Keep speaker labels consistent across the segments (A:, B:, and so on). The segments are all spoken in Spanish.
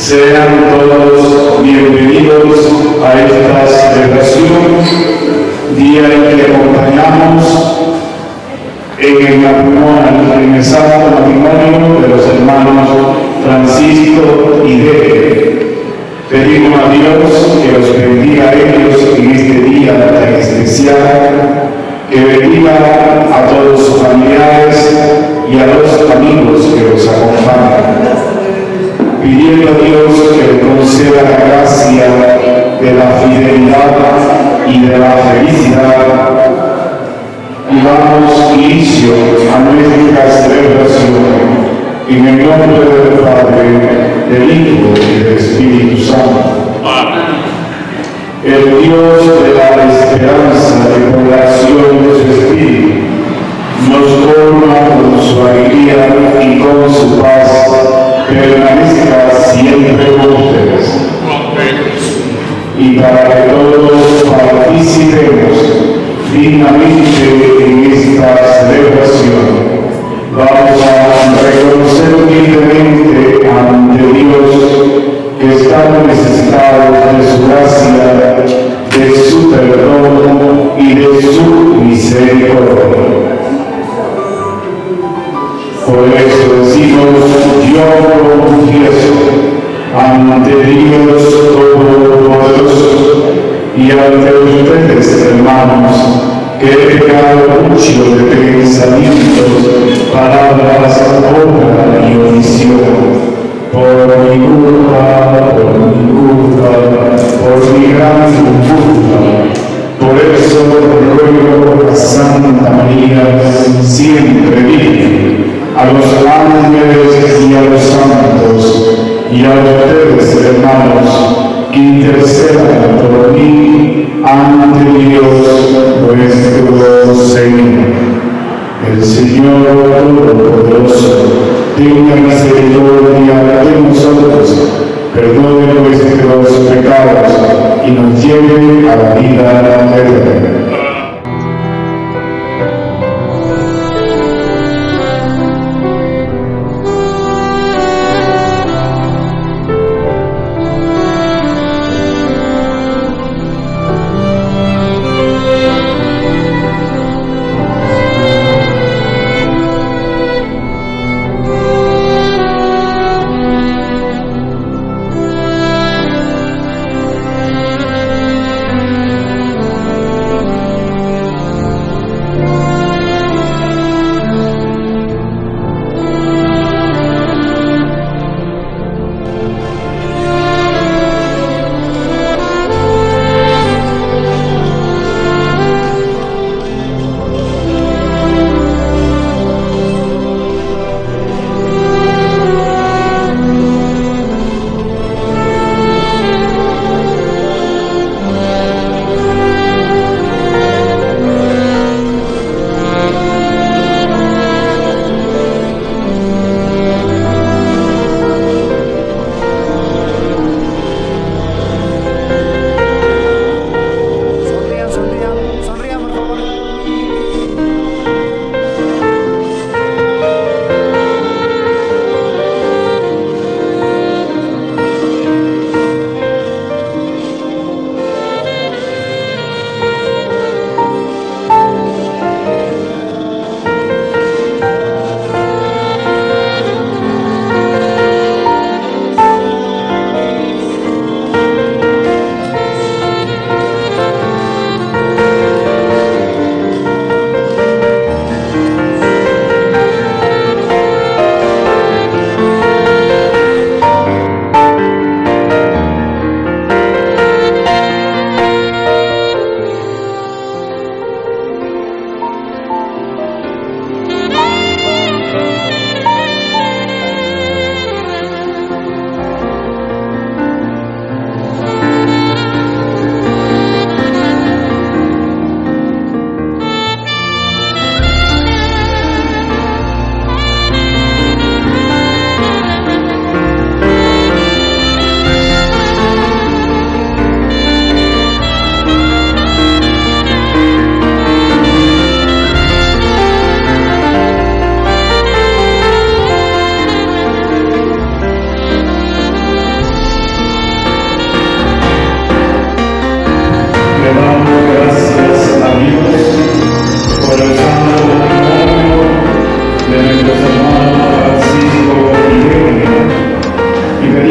A: Sean todos bienvenidos a esta celebración, día en que acompañamos en el santo matrimonio de los hermanos Francisco y Dede. Pedimos a Dios que los bendiga a ellos en este día tan especial, que bendiga a todos sus familiares y a los amigos que los acompañan, pidiendo a Dios que le conceda la gracia de la fidelidad y de la felicidad. Y damos inicio a nuestra celebración en el nombre del Padre, del Hijo y del Espíritu Santo. El Dios de la esperanza de por la acción de su Espíritu nos colma con su alegría y con su paz, permanezca siempre con ustedes. Y para que todos participemos dignamente en esta celebración, vamos a reconocer humildemente ante Dios que estamos necesitados de su gracia, de su perdón y de su misericordia. Por eso decimos: yo lo confieso ante Dios Todopoderoso y ante ustedes, hermanos, que he pecado mucho de pensamientos, palabras, obra y omisión, por mi culpa, por mi gran culpa. Por eso ruego a Santa María, siempre Virgen, a los ángeles y a los santos, y a ustedes, hermanos, que intercedan por mí ante Dios nuestro Señor. El Señor Todopoderoso tenga misericordia de nosotros, perdone nuestros pecados y nos lleve a la vida eterna.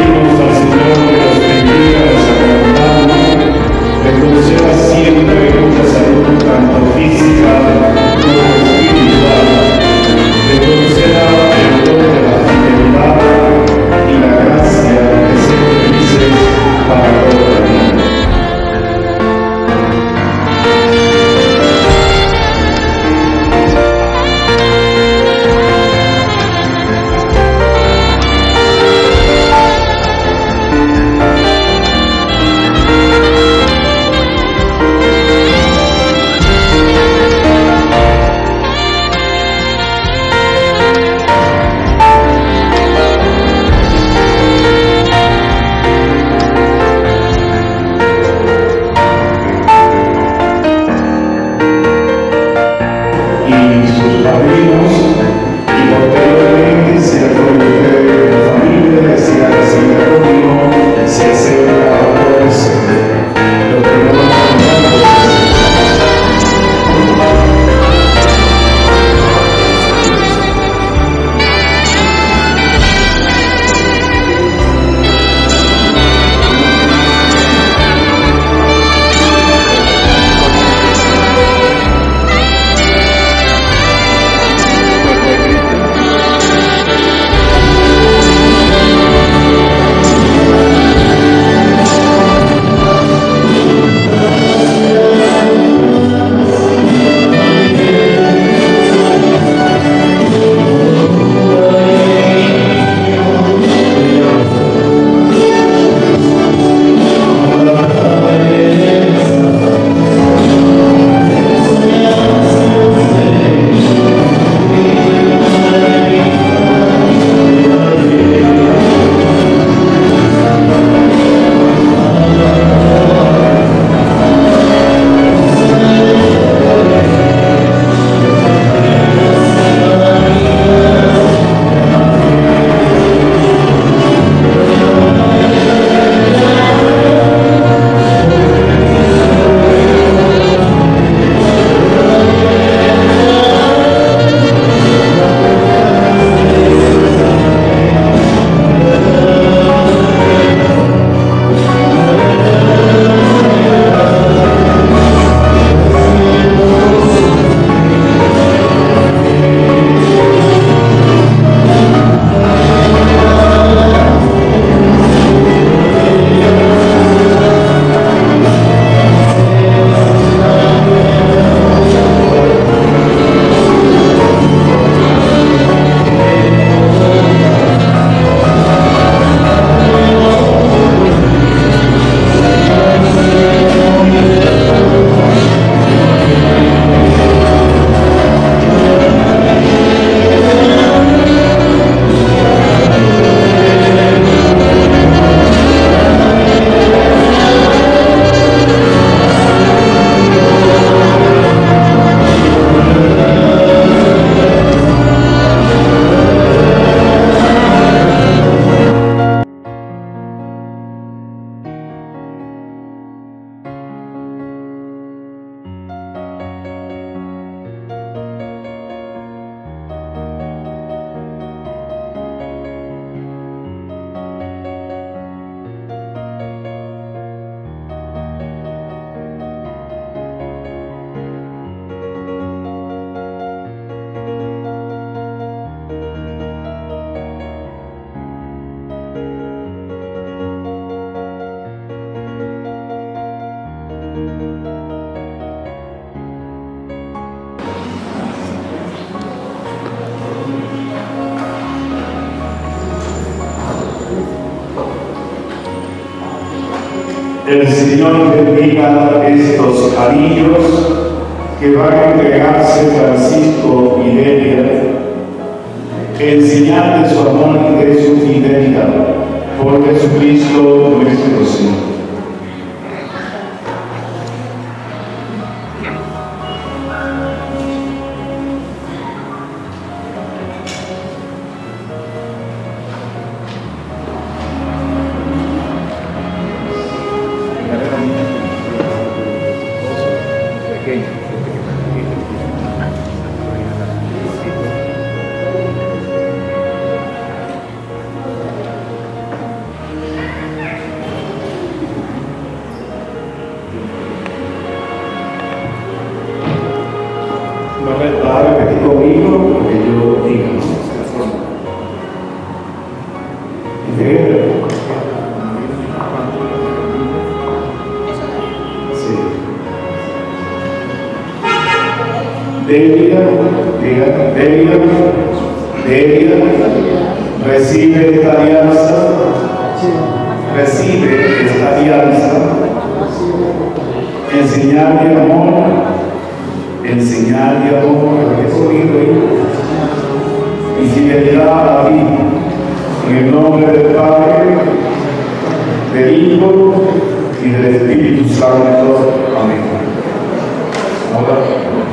A: pedimos al Señor que los bendiga, los acompañe, les conceda siempre mucha salud, tanto física como espiritual, les conceda el don de la fidelidad y la gracia de ser felices para toda la vida. El Señor bendiga estos anillos que van a entregarse Francisco y Delia en señal de su amor y de su fidelidad por Jesucristo nuestro Señor. oído lo que yo diga. Sí. Delia, recibe esta alianza, en señal de amor, y fidelidad a ti, en el nombre del Padre, del Hijo y del Espíritu Santo. Amén. Ahora,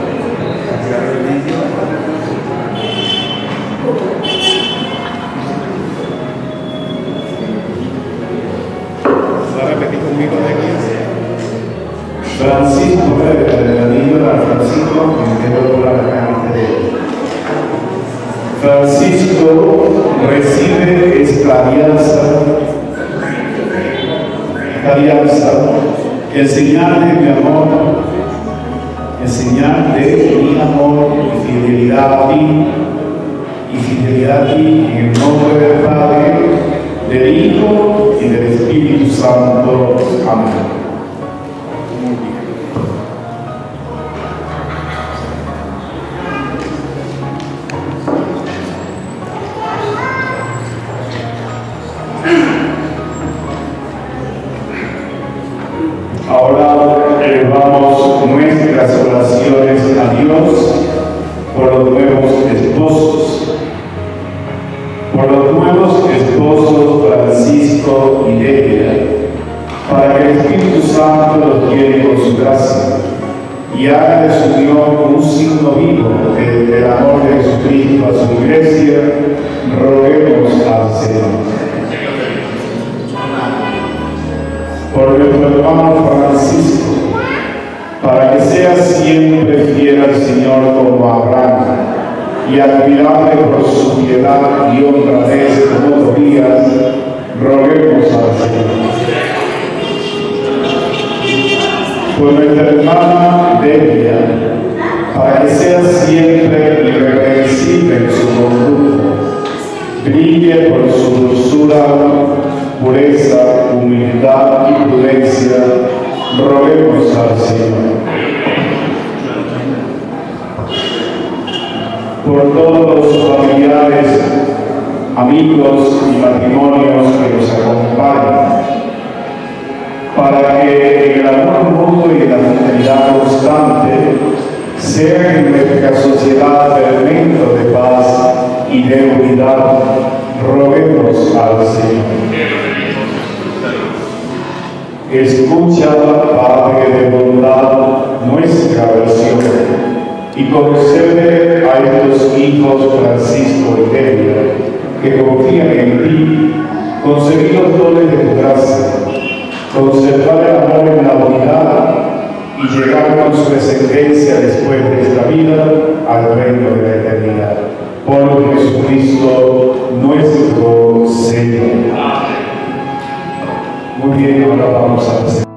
B: repetir conmigo de iglesia.
A: Francisco, el anillo de Francisco, que quiero hablar acá de él. Francisco recibe esta alianza, en señal de mi amor, y fidelidad a ti, en el nombre del Padre, del Hijo y del Espíritu Santo. Amén. Ahora elevamos nuestras oraciones a Dios por los nuevos esposos Francisco y Delia, para que el Espíritu Santo los llene con su gracia y haga de su unión un signo vivo del amor de Jesucristo a su iglesia. Roguemos al Señor. Por nuestro hermano Francisco, para que sea siempre fiel al Señor como Abraham, y admirable por su piedad y honradez todos los días, roguemos al Señor. Por nuestra hermana Delia, para que sea siempre irreversible en su conducta, brille por su dulzura, pureza, humildad y prudencia, roguemos al Señor. Por todos los familiares, amigos y matrimonios que nos acompañan, para que en el amor mutuo y en la fidelidad constante sea en nuestra sociedad fermento de paz y de unidad, roguemos al Señor. Escucha, Padre de bondad, nuestra oración y concede a estos hijos Francisco y Delia, que confían en ti, concebir los dones de tu gracia, conservar el amor en la unidad y llegar con su descendencia después de esta vida al reino de la eternidad. Por Jesucristo nuestro Señor. Muy bien, ahora vamos a hacer.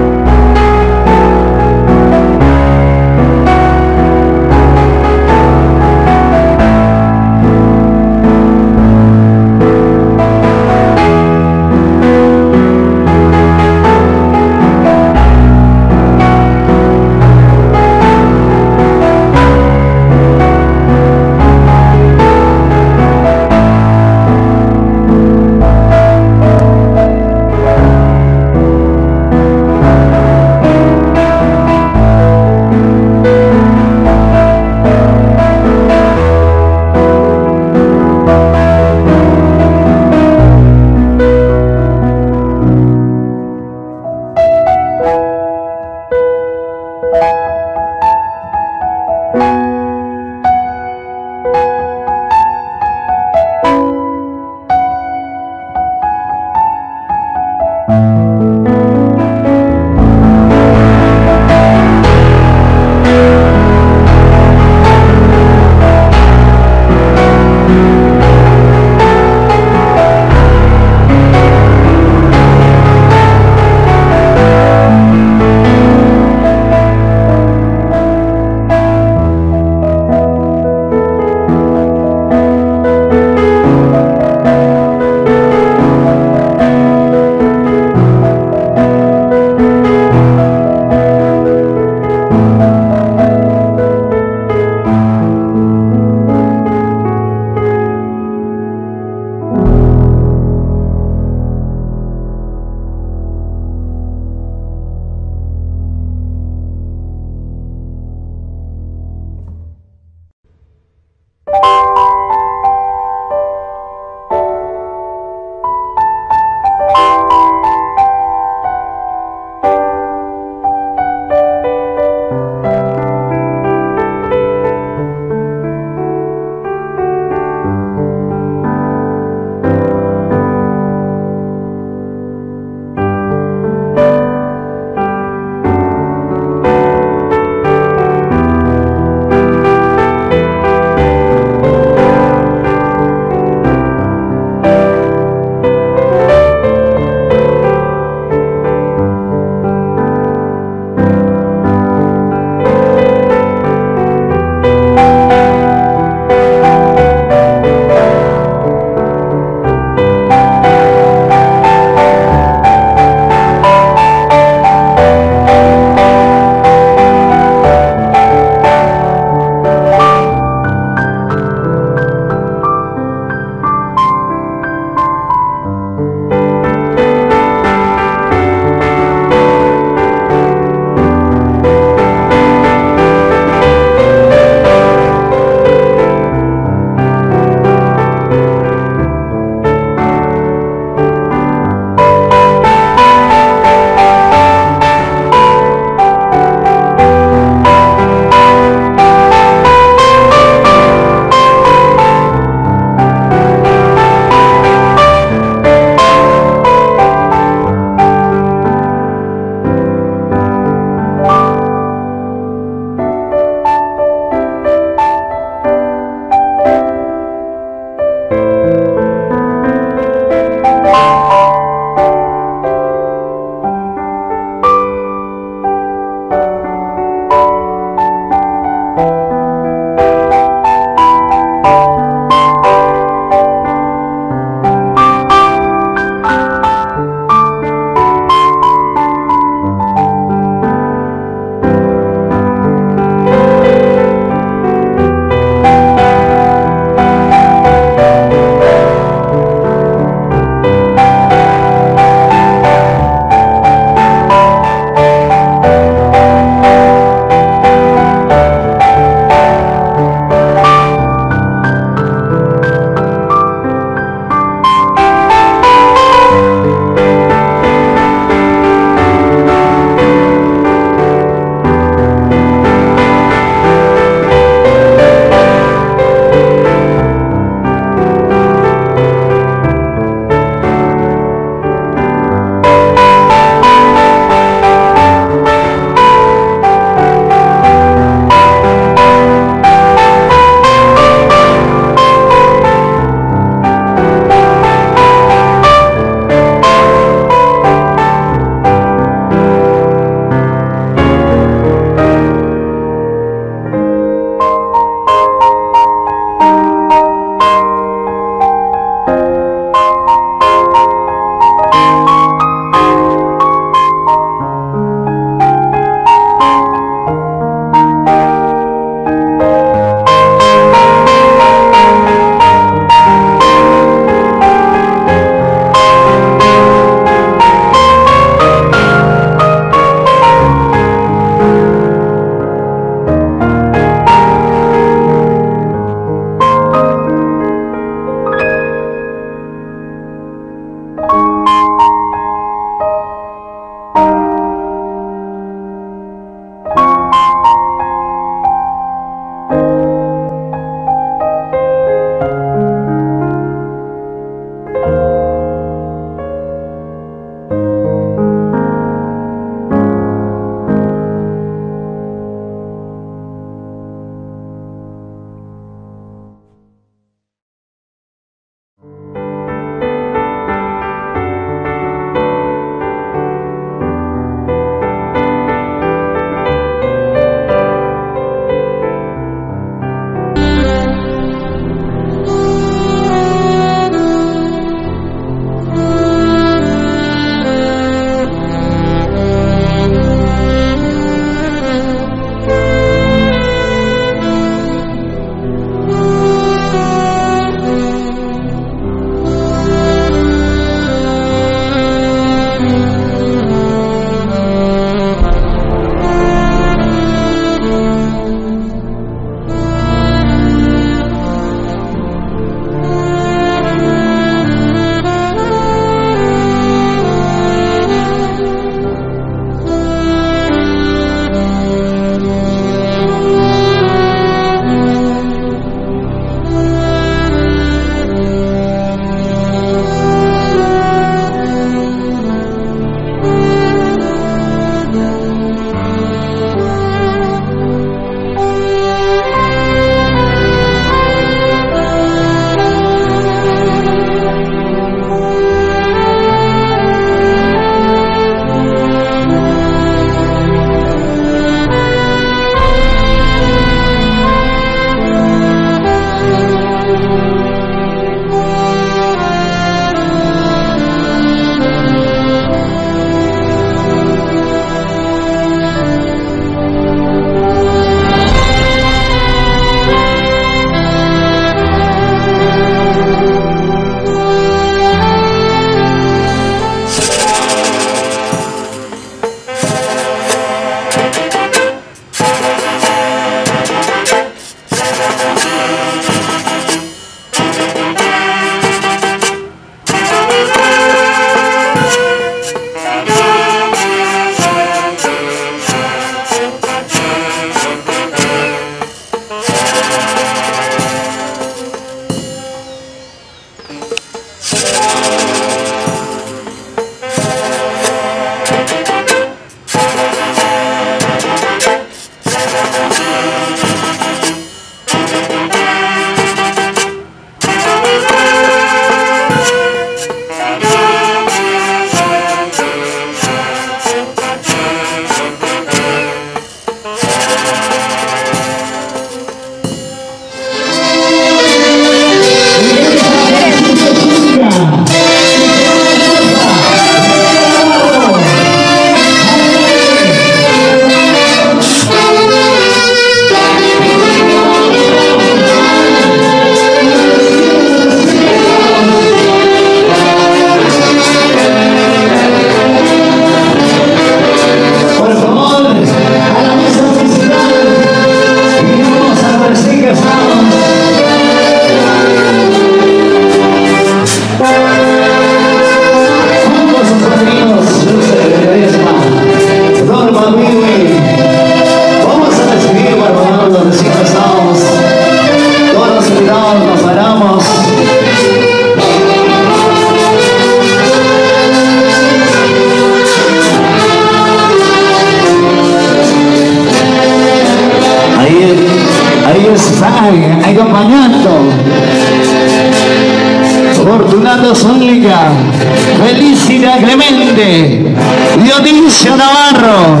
C: Fortunato Zúñiga, Felicidad Clemente, Dionisio Navarro,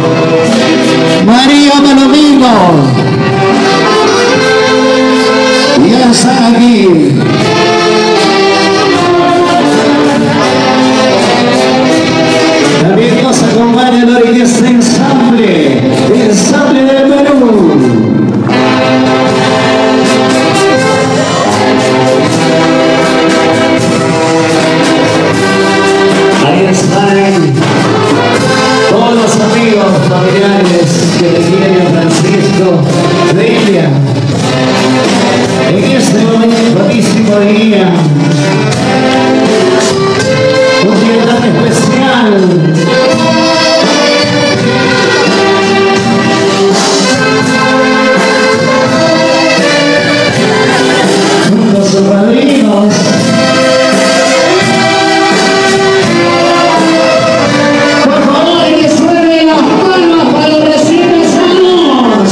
C: María Palomino, ya están aquí. También nos acompaña hoy en este ensamble del Perú. Ahí están todos los amigos familiares que le quieren a Francisco Delia. En este momento día, un día tan especial. Junto a sus padrinos, por favor, que suenen las palmas para los recién casados.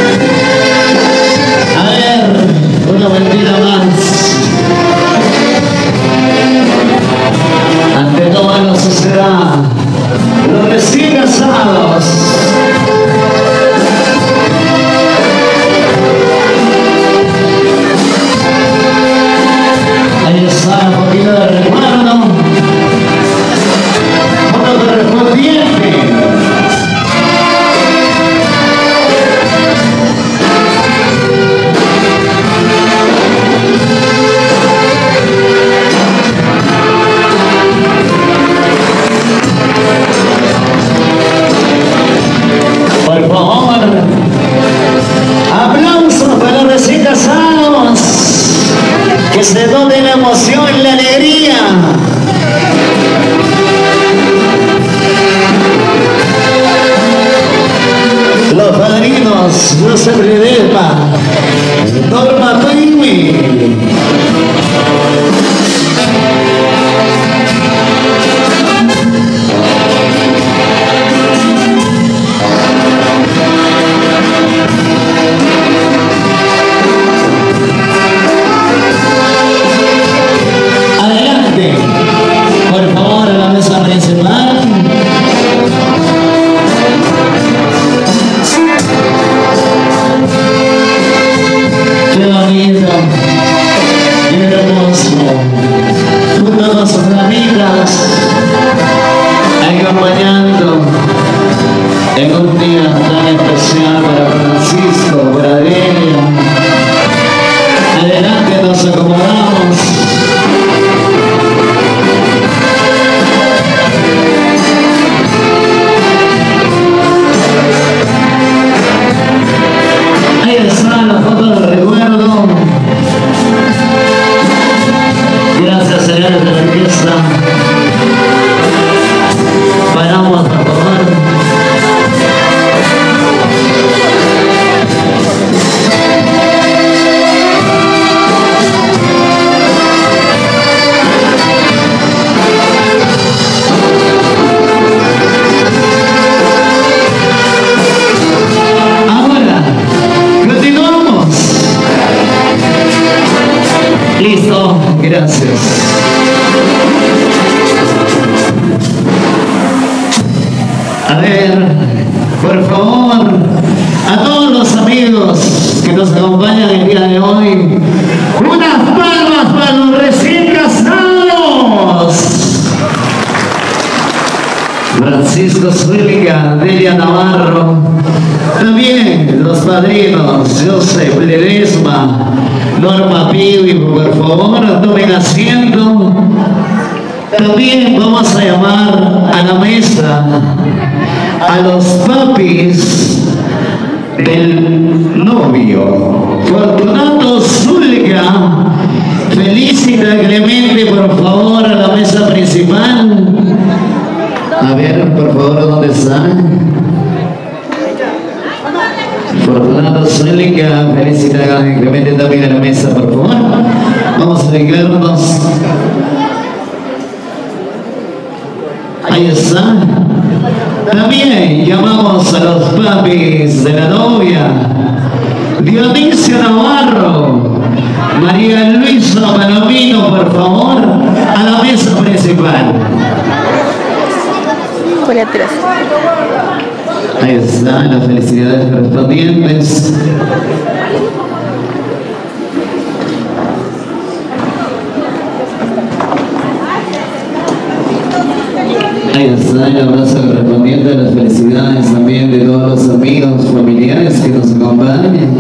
C: A ver, una vueltita más. Ante toda la sociedad, los recién casados. Ahí está un poquito de recuerdo, foto correspondiente. Por favor, aplausos para los recién casados, que se donen la emoción y la alegría. Los padrinos, José Ledesma, Norma Pimi. Adelante, por favor, a la mesa principal. Qué bonito, qué hermoso, junto con sus amigas, acompañando en un día tan especial para Francisco, para Delia. Adelante, nos acomodamos. Ahí está la foto del recuerdo. Gracias, señores de la orquesta. Paramos, por favor. Listo, gracias. A ver, por favor, a todos los amigos que nos acompañan el día de hoy, unas palmas para los recién casados. Francisco Zúñiga, Delia Navarro, también los padrinos, José Ledesma, Norma Piwi, por favor, tomen asiento. También vamos a llamar a la mesa a los papis del novio, Fortunato Zúñiga, Felicidad Clemente, por favor, a la mesa principal. A ver, por favor, ¿dónde están? Fortunato Zúñiga, Felicidad Clemente también a la mesa, por favor. Vamos a ubicarnos. Ahí está. También llamamos a los papis de la novia, Dionisio Navarro, María Luisa Palomino, por favor.
D: letras.
C: Ahí están las felicidades correspondientes. Ahí está el abrazo correspondiente a las felicidades también de todos los amigos, familiares que nos acompañan.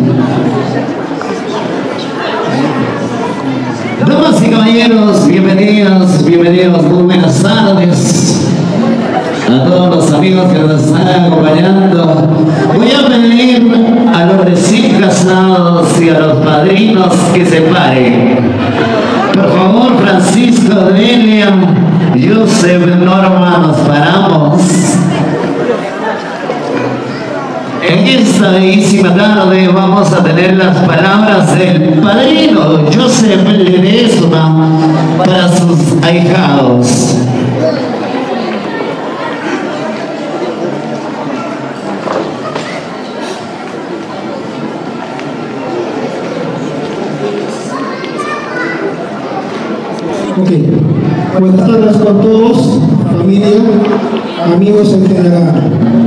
C: Damas y caballeros, bienvenidos, muy buenas tardes a todos los amigos que nos están acompañando. Voy a pedir a los recién casados y a los padrinos que se paren. Por favor, Francisco, Delia, Joseph, Norma, nos paramos. En esta bellísima tarde vamos a tener las palabras del padrino Joseph Ledesma para sus ahijados.
B: Ok, buenas tardes con todos, familia, amigos en general.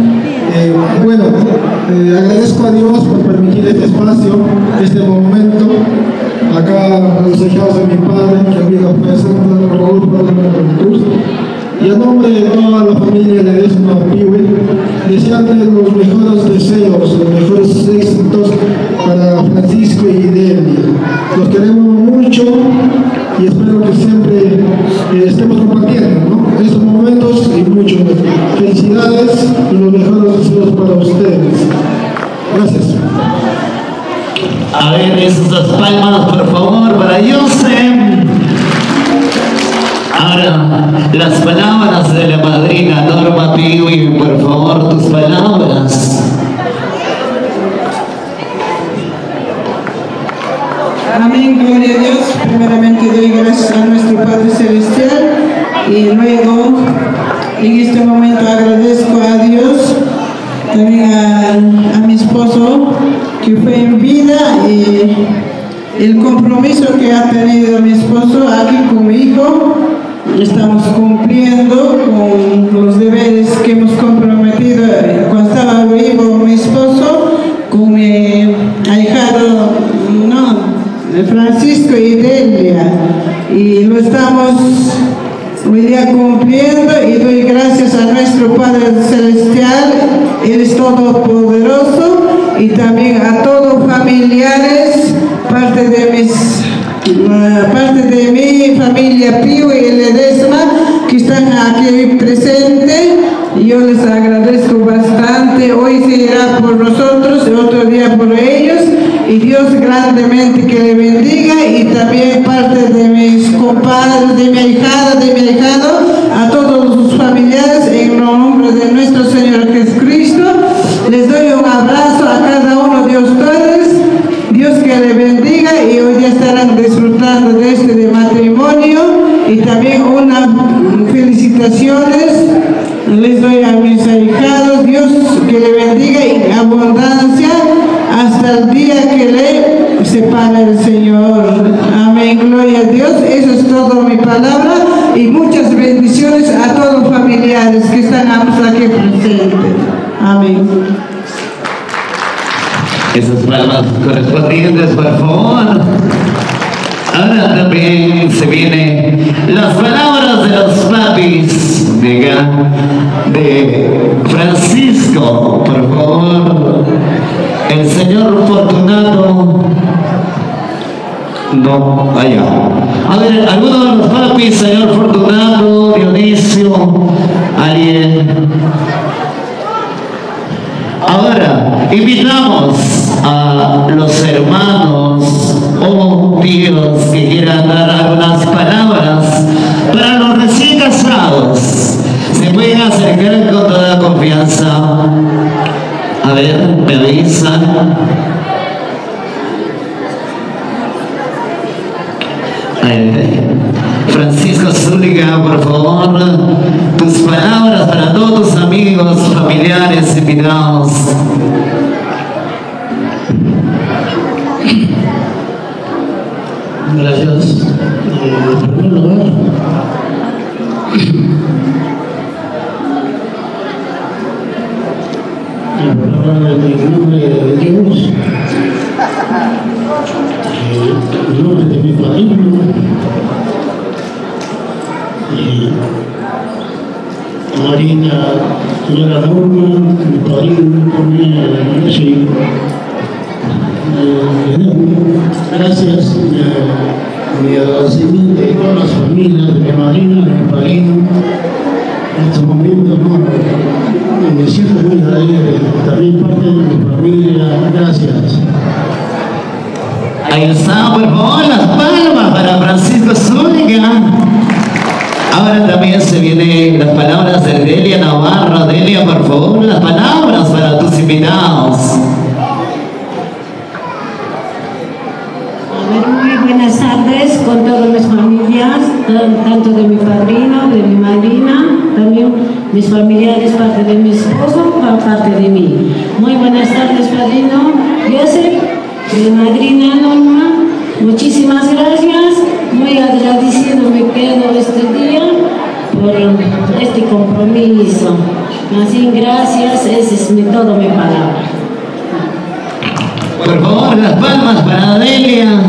B: Agradezco a Dios por permitir este espacio, este momento, acá a los hijados de mi padre, que había presentado por favor por la cruz. Y a nombre de toda la familia Ledesma Piwe, desearles los mejores deseos, los mejores éxitos para Francisco y Delia. Los queremos mucho y espero que siempre estemos compartiendo, ¿no?, estos momentos y mucho más. Felicidades y los mejores deseos para ustedes. Gracias.
C: A ver, esas palmas por favor para Joseph. Ahora, las palabras de la madrina Norma Piwi, por favor, tus palabras.
E: Amén, gloria a Dios. Primeramente doy gracias a nuestro Padre Celestial y luego en este momento agradezco a Dios, también a mi esposo que fue en vida y el compromiso que ha tenido mi esposo aquí con mi hijo. Estamos cumpliendo con los deberes que hemos comprometido cuando estaba vivo mi esposo con mi ahijado, Francisco y Delia, y lo estamos hoy día cumpliendo, y doy gracias a nuestro Padre Celestial. Él es todopoderoso, y también a todos familiares, parte de mi familia Pío y Ledesma que están aquí presentes. Yo les agradezco bastante. Hoy se irá por nosotros, otro día por ellos, y Dios grandemente que le bendiga. Y también parte de mis compadres, de mi ahijado, a todos sus familiares, en nombre de nuestro Señor Jesucristo, les doy un abrazo a cada uno de ustedes. Dios que le bendiga, y hoy ya estarán disfrutando de este matrimonio, y también unas felicitaciones les doy a mis ahijados. Dios que le bendiga en abundancia hasta el día que le separe el Señor. Amén, gloria a Dios. Eso es todo mi palabra, y muchas bendiciones a todos los familiares que están aquí presentes. Amén.
C: Esas palmas correspondientes, por favor. Ahora también se vienen las palabras de los papis de Francisco, por favor. El señor Fortunato. No, allá. A ver, alguno de los papis, señor Fortunato, Dionisio, alguien. Ahora, invitamos a los hermanos o tíos que quieran dar algunas palabras para los recién casados. Se pueden acercar con toda confianza. A ver, me avisan. Francisco Zúñiga, por favor, tus palabras para todos tus amigos, familiares, invitados.
F: Gracias. En primer lugar,
B: palabra del nombre de Dios, el nombre de mi padrino, Marina, señora Norma, mi padrino, sí. Gracias, mi agradecimiento a todas las familias de mi madrina, de mi padrino. En estos momentos me siento muy alegre, también parte de mi familia. Gracias.
C: Ahí está, por favor, las palmas para Francisco Zúñiga. Ahora también se vienen las palabras de Delia Navarro. Delia, por favor, las palabras para tus invitados.
D: Muy buenas tardes con todas mis familias, tanto de mi padrino, de mi madrina, también mis familiares, parte de mi esposo, parte de mí. Muy buenas tardes, padrino Joseph, de madrina Norma. Muchísimas gracias, muy agradecido me quedo este día por este compromiso. Así, gracias, ese es todo mi palabra.
C: Por favor, las palmas para Delia.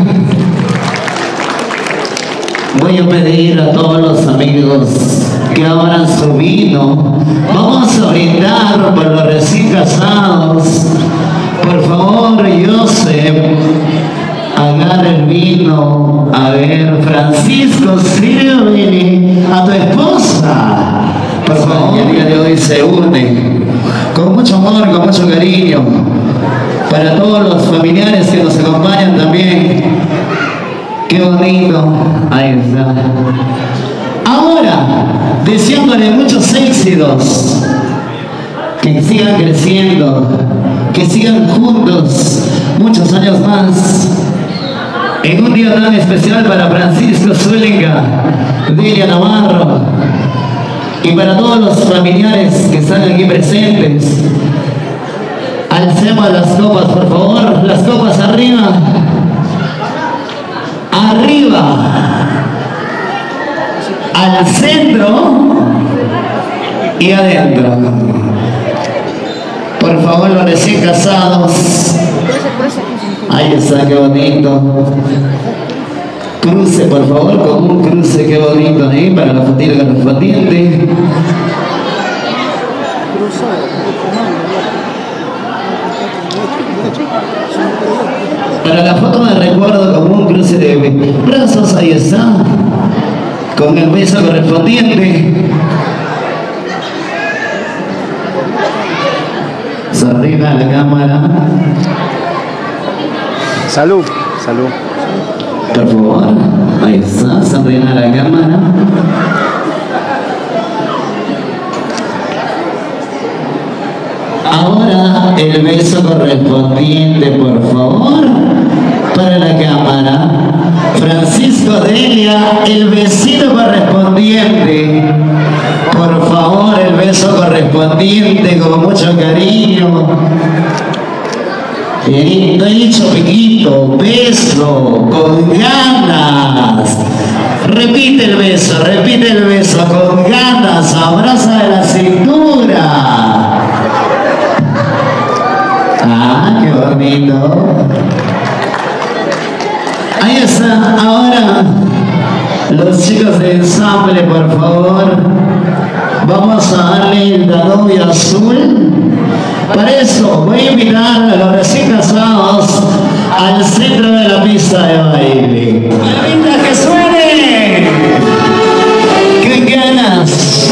C: Voy a pedir a todos los amigos que abran su vino. Vamos a brindar por los recién casados. Por favor, Joseph, agarra el vino. A ver, Francisco, sírvele a tu esposa. Por favor, el día de hoy se une con mucho amor, con mucho cariño. Para todos los familiares que nos acompañan también. Qué bonito. Ahí está. Ahora, deseándole muchos éxitos. Que sigan creciendo. Que sigan juntos muchos años más. En un día tan especial para Francisco Zúñiga, Delia Navarro. Y para todos los familiares que están aquí presentes. Alcemos las copas, por favor, las copas arriba. Arriba. Al centro y adentro. Por favor, los recién casados. Ahí está, qué bonito. Cruce, por favor, con un cruce, qué bonito ahí para la fatiga correspondiente. Para la foto de recuerdo con un cruce de brazos, ahí está, con el beso correspondiente. Sonríe a la cámara.
F: Salud, salud.
C: Por favor, ahí está, sonríe a la cámara. Ahora el beso correspondiente, por favor, para la cámara. Francisco, Delia, el besito correspondiente. Por favor, el beso correspondiente con mucho cariño. Bien, he dicho piquito, beso, con ganas. Repite el beso con ganas, abraza de la cintura. Ah, qué bonito. Ahí está. Ahora, los chicos de ensamble, por favor. Vamos a darle la novia azul. Para eso voy a invitar a los recién casados al centro de la pista de baile. ¡Linda, que suene! ¡Qué ganas!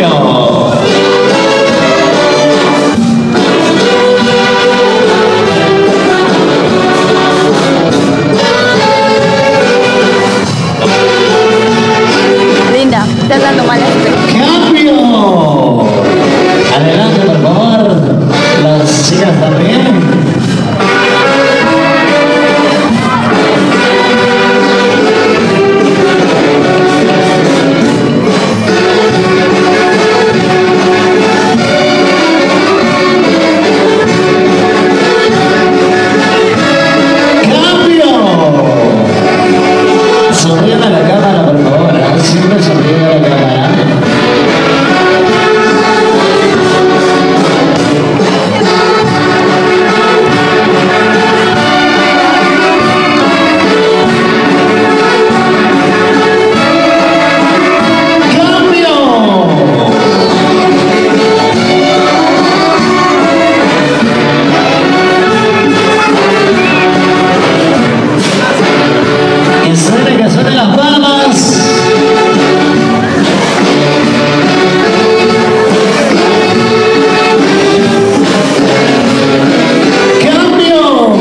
C: ¡Cambio!
G: Linda, estás dando malas experiencias.
C: ¡Cambio! Adelante, por favor. Las chicas también. Sonríen a la cámara, por favor, ¿eh? Siempre sonríen a la cámara. Que suenen las palmas. ¡Cambio!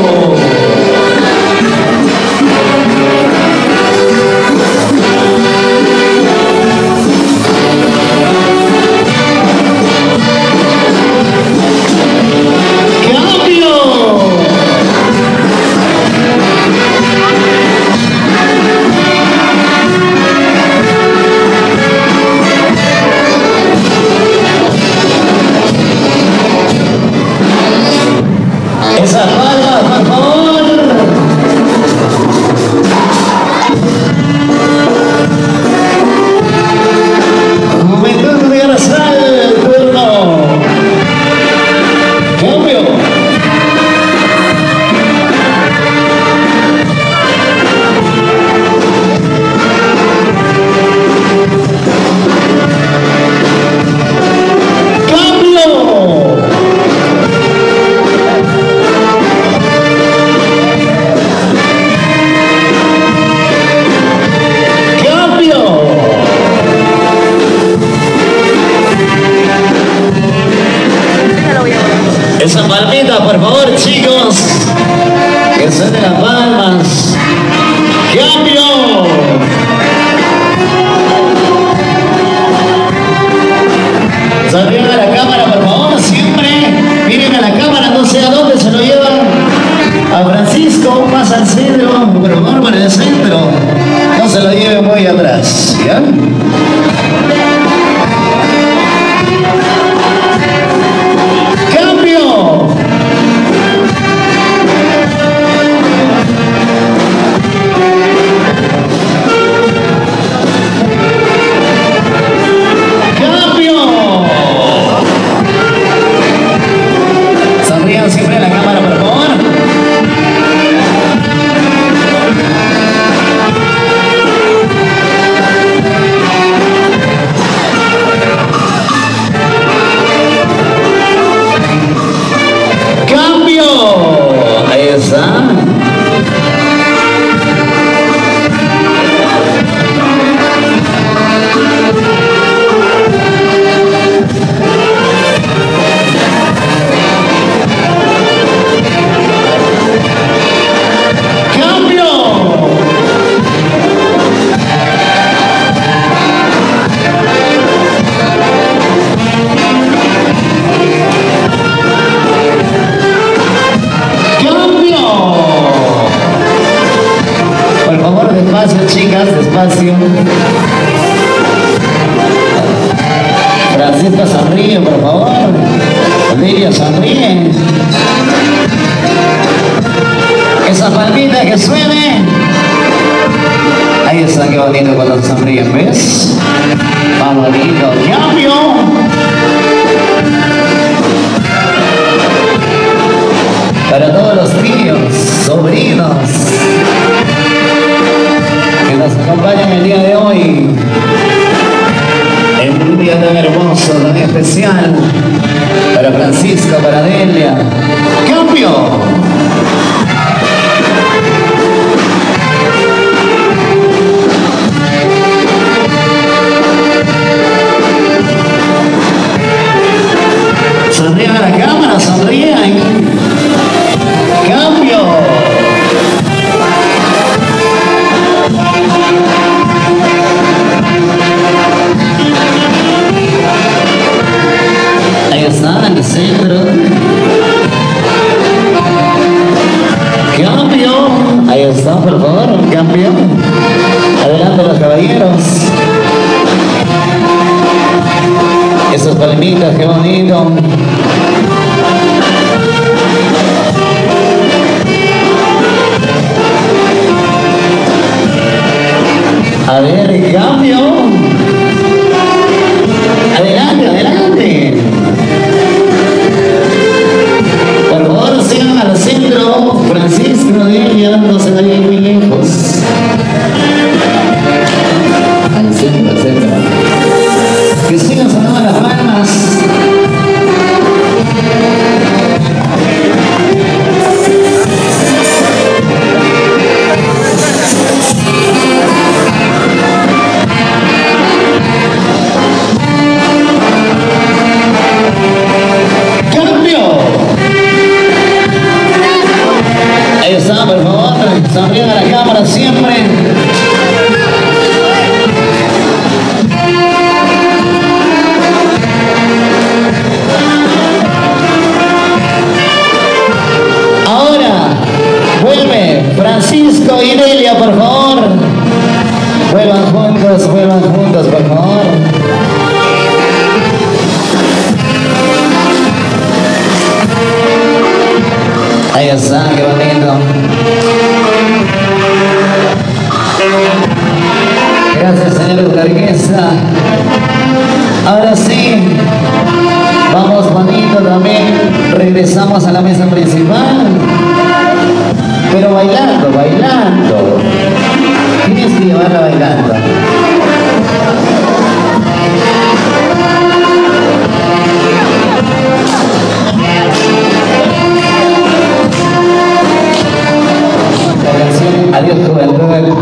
C: Esa palma, por favor. Juventud Universal, turno. Cambio. Esa palmita, por favor, chicos. Que suenen las palmas. ¡Cambio! Sonríen a la cámara, por favor, siempre. Miren a la cámara, no sé a dónde se lo llevan. A Francisco, más al centro, por favor, para el centro. No se lo lleven muy atrás, ¿ya? Sonrían siempre en la cámara, por favor. ¡Cambio! Ahí está. Despacio, chicas, despacio. Francisco sonríe, por favor. Lidia sonríe. Esa palmita que suene. Ahí está, qué bonito cuando sonríen, ¿ves? Va bonito. ¡Cambio! Para todos los tíos, sobrinos que nos acompañan el día de hoy, en un día tan hermoso, tan especial, para Francisco, para Delia. ¡Cambio! Esas palmitas, qué bonito. A ver, cambio. Adelante, adelante. Por favor, sigan al centro. Francisco de ella, no se vayan muy lejos. Al centro, al centro. Que sigan sonando las palmas. Ahí está, por favor, sonríen a la cámara siempre. Ahora, vuelve Francisco y Delia, por favor. Vuelvan juntos, por favor. Ahí está, qué bonito. Gracias, señores Largueza. Ahora sí, vamos bonito también. Regresamos a la mesa principal. Pero bailando, bailando. Tienes que llevarla bailando. Adiós, juventud.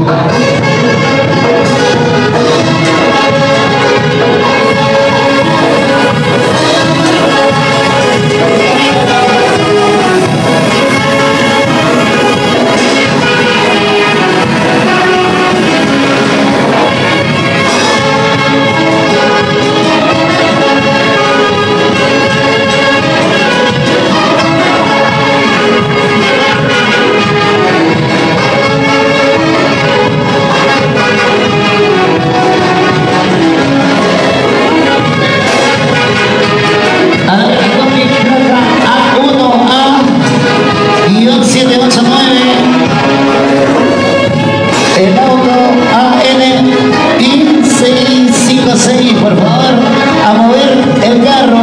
C: Por favor, a mover el carro.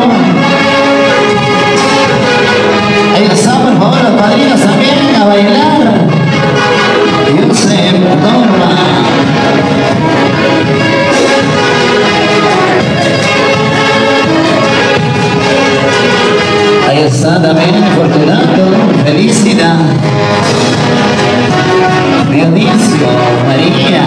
C: Ahí está, por favor, los padrinos también a bailar. Dios se toma. Ahí está también Fortunato, Felicidad, Dionisio, María.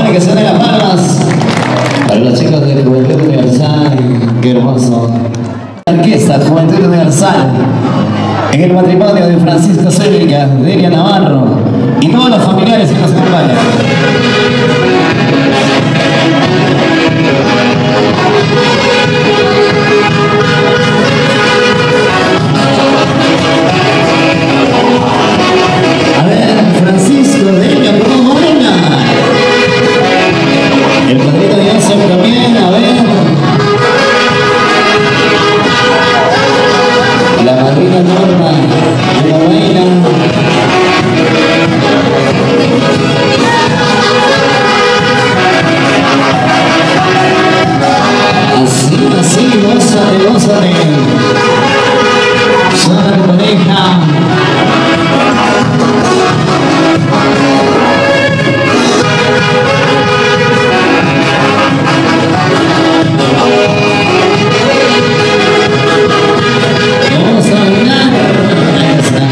C: favor, que suenen las palmas para los chicos de Juventud Universal. Qué hermoso. Orquesta Juventud Universal, en el matrimonio de Francisco Célica, Delia Navarro y todos los familiares que nos acompañan. A ver, Francisco, Delia, ¿cómo baila? El padrino de Joseph también, a ver. La madrina Norma, ¿cómo baila? Así, gózate. Suena tu pareja. Vamos a bailar. Ahí está.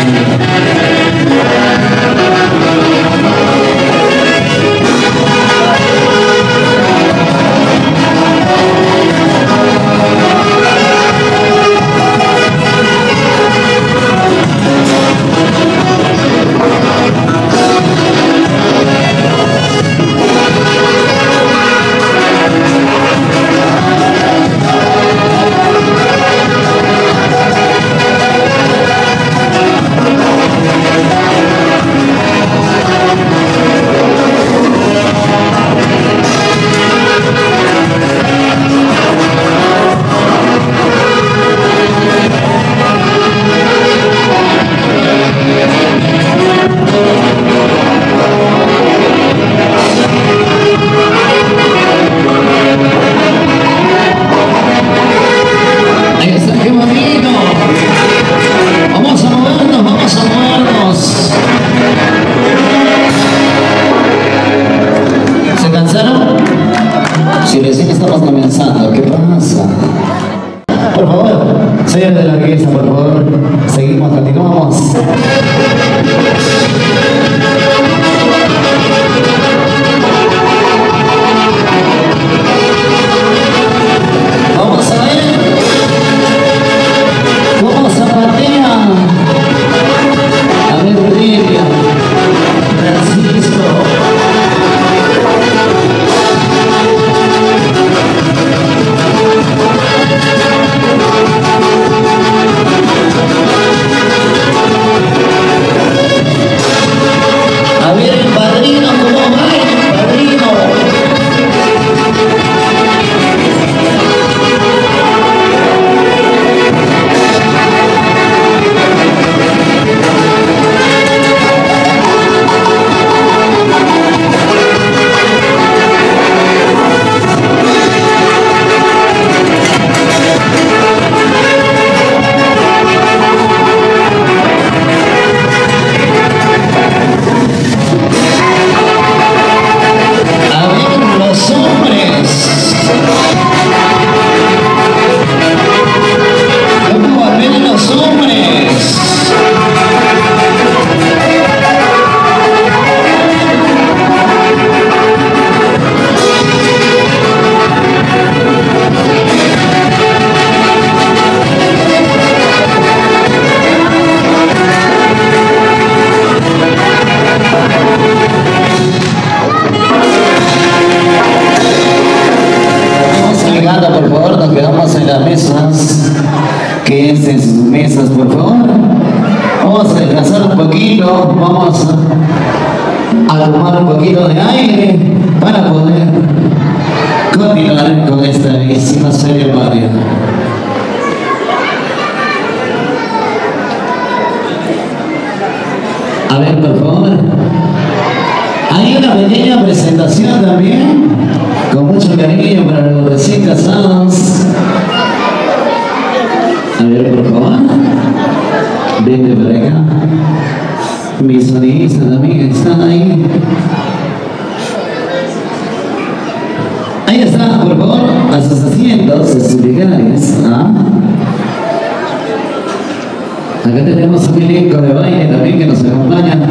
C: Si recién estamos comenzando, ¿qué pasa? Por favor, señores de la orquesta, por favor, seguimos, continuamos. Vamos a ver cómo zapatea. A ver, Delia, Francisco. A ver el padrino, ¿cómo va el padrino? Por favor, nos quedamos en las mesas, que es en sus mesas, por favor. Vamos a descansar un poquito, vamos a tomar un poquito de aire para poder continuar con esta bellísima ceremonia. A ver, por favor. Hay una pequeña presentación también, con mucho cariño para los recién casados. A ver, por favor. Vente para acá. Mi sonidista también está ahí. Ahí está, por favor, a sus asientos, a sus lugares. Acá tenemos un elenco de baile también que nos acompaña.